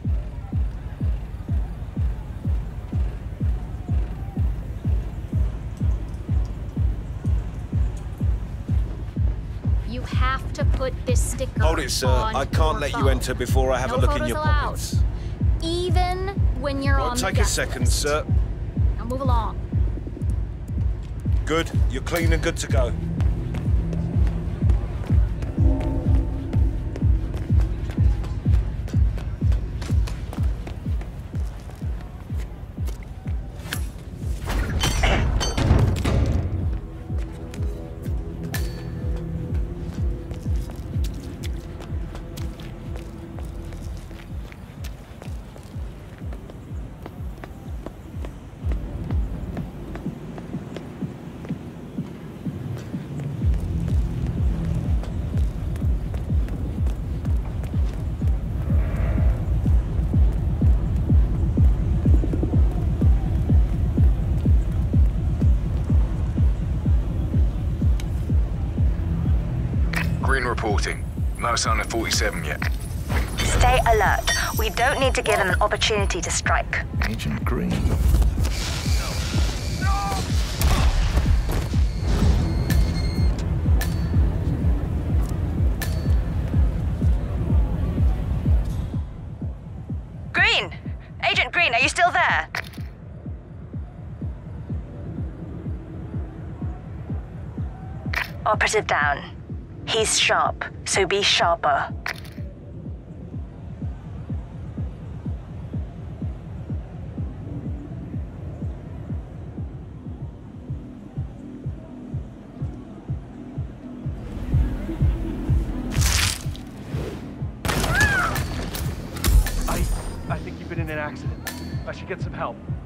You have to put this sticker Hold it, sir. I can't let you enter before I have a look in your pockets. Even when you're on the Take a second, sir. Now move along. Good. You're clean and good to go. Green reporting. No sign of 47 yet. Stay alert. We don't need to give them an opportunity to strike. Agent Green. Green! Agent Green, are you still there? Operative down. He's sharp, so be sharper. I think you've been in an accident. I should get some help.